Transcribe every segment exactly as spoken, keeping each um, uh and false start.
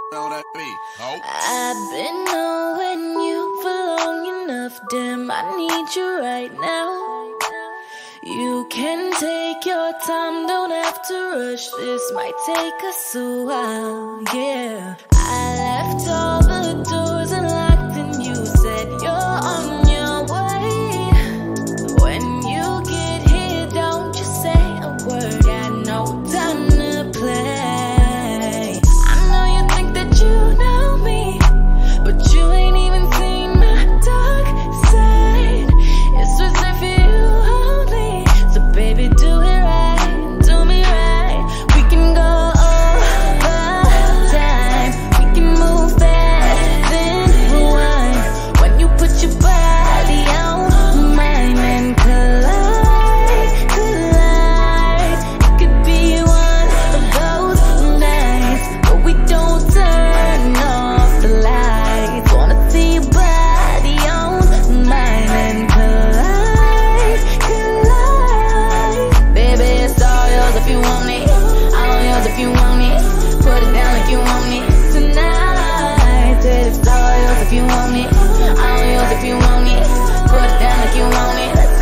I've been knowing you for long enough, damn, I need you right now. You can take your time, don't have to rush, this might take us a while, yeah. I left all the doors unlocked and you said you're on your way. When you get here, don't just say a word, got no time to play. I know you think that you know me, but you ain't even seen my dark side. It's reserved for you only, so baby do it right, do me right. We can go over time, we can move fast, then rewind. When you put your body on mine and collide, collide. It could be one of those nights where we don't turn off the lights. Wanna see your body on mine and collide, collide. Baby, it's all yours if you want it, all yours if you want it. Put it down if you want it tonight. Said it's all yours if you want it, all yours if you want it. Put it down if you want it, let's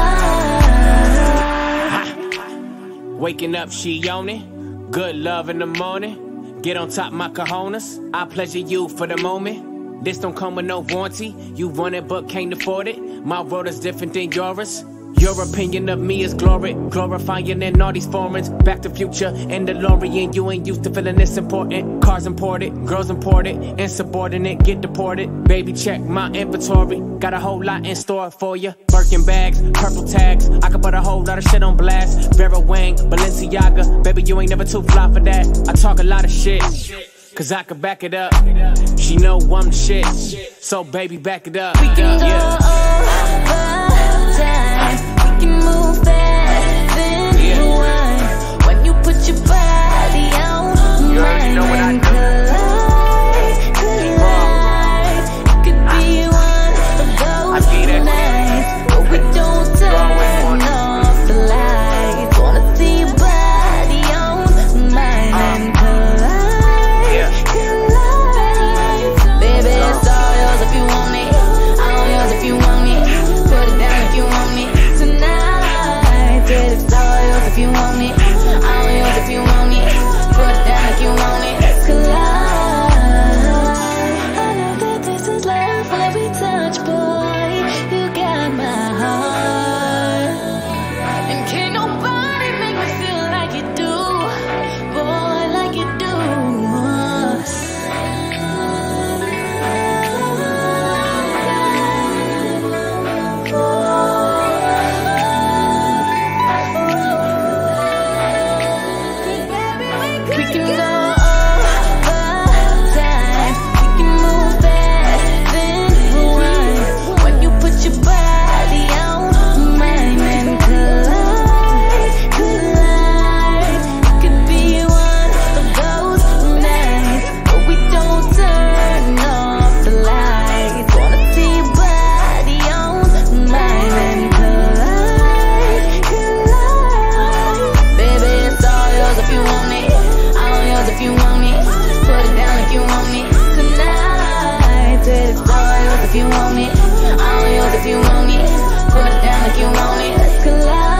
collide. Waking up, she on it. Good love in the morning. Get on top my cojones. I pleasure you for the moment. This don't come with no warranty. You want it but can't afford it. My world is different than yours. Your opinion of me is glory, glorifying in all these foreigns. Back to Future and DeLorean. You ain't used to feeling this important. Cars imported, girls imported, insubordinate, get deported. Baby, check my inventory. Got a whole lot in store for you. Birkin bags, purple tags. I could put a whole lot of shit on blast. Vera Wang, Balenciaga. Baby, you ain't never too fly for that. I talk a lot of shit, cause I could back it up. She know I'm the shit, so baby, back it up. We can go over time, we can move fast, then rewind. When you put your body on mine and collide, collide. It could be one of those nights where we don't turn off the lights. Wanna see your body on mine and collide, collide. Baby, it's all yours if you want it, all yours if you want it. Put it down if you want it tonight. Said it's all yours if you want it, all yours if you want it. Put it down if you want it, let's collide. I know that this is love when we touch, boy. You got my heart, and can't nobody make me feel like you do, boy, like you do. We can go over time, we can move fast, then rewind. When you put your body on mine and collide, collide. It could be one of those nights where we don't turn off the lights. Wanna see your body on mine and collide, collide. Baby, it's all yours if you want it, all yours if you want it. Put it down if you want it tonight. Said it's all yours if you want it, all yours if you want it. Put it down if you want it, let's collide.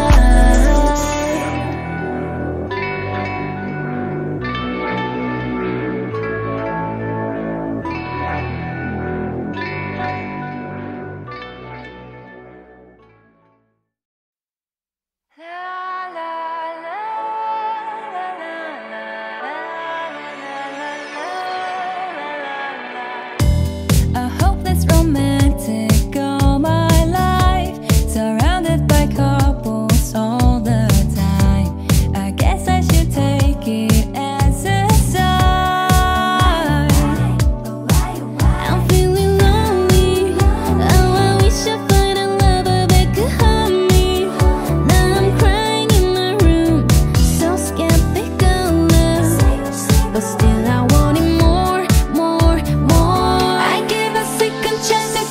I hope that's romantic all my life, surrounded by couples all the time. I guess I should take it as a sign. I'm feeling lonely, oh I wish I find a lover that could hug me. Now I'm crying in my room, so skeptical of, but still I want it more, more, more. I give a second chance.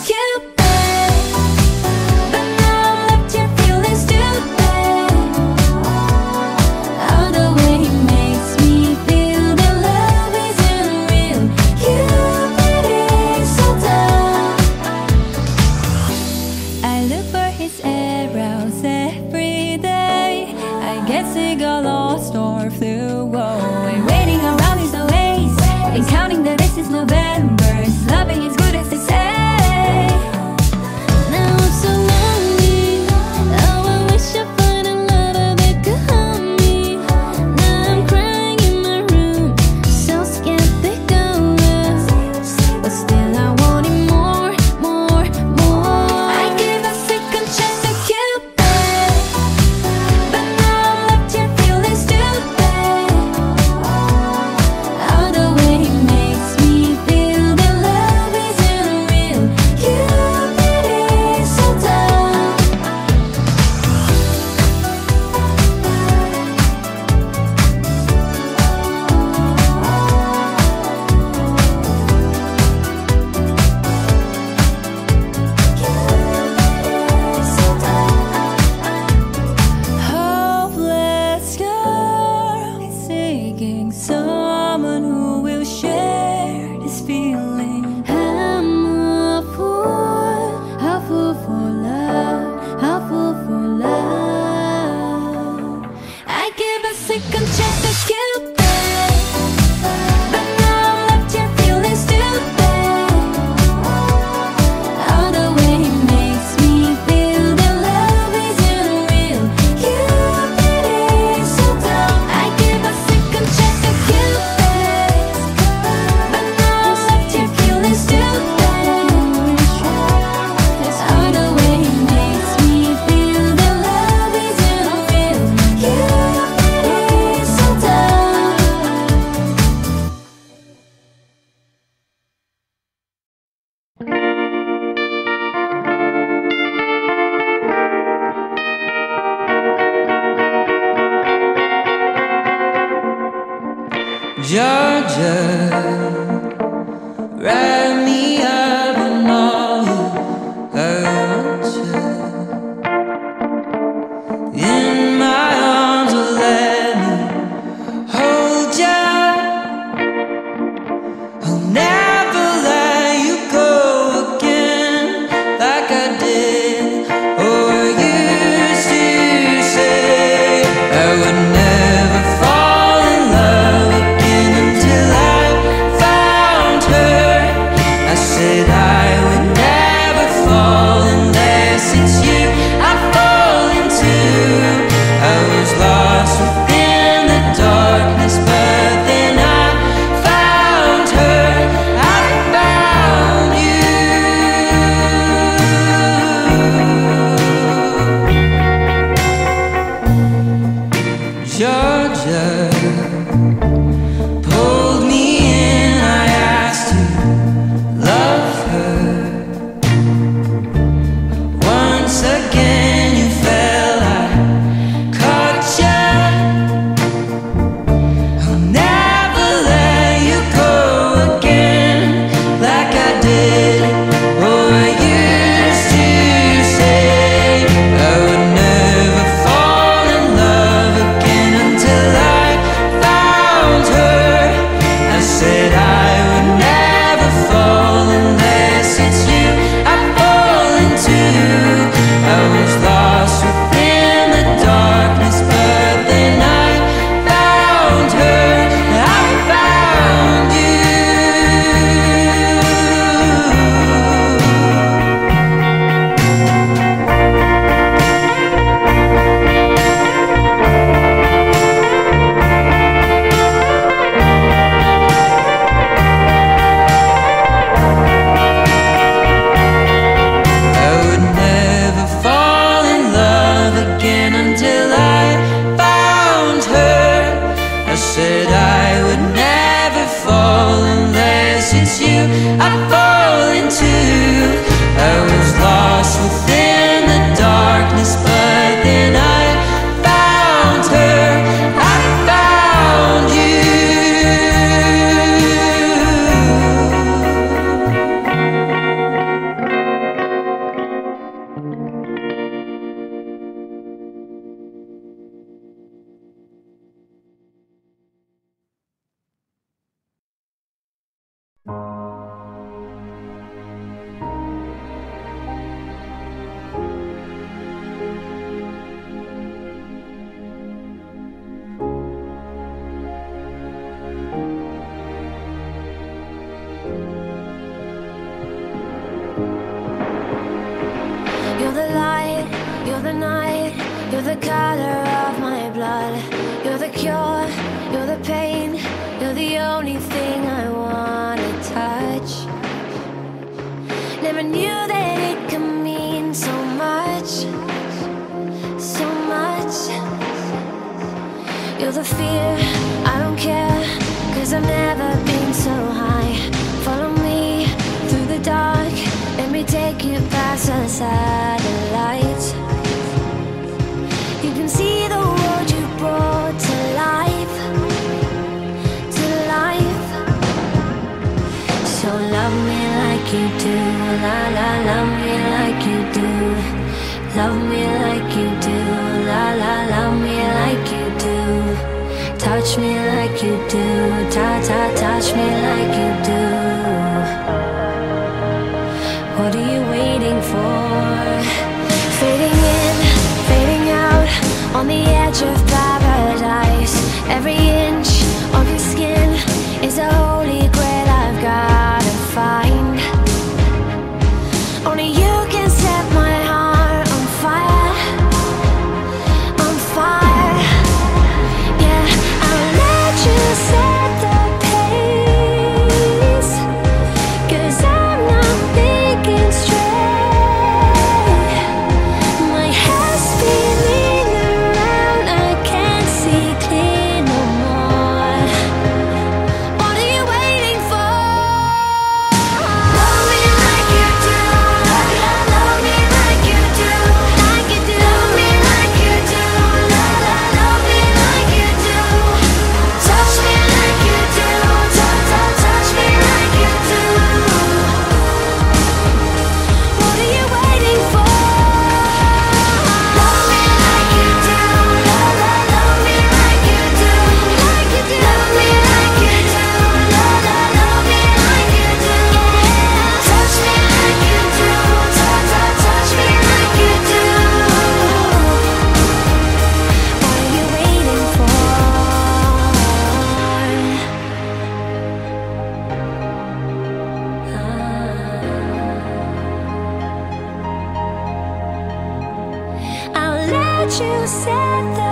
No more. you said that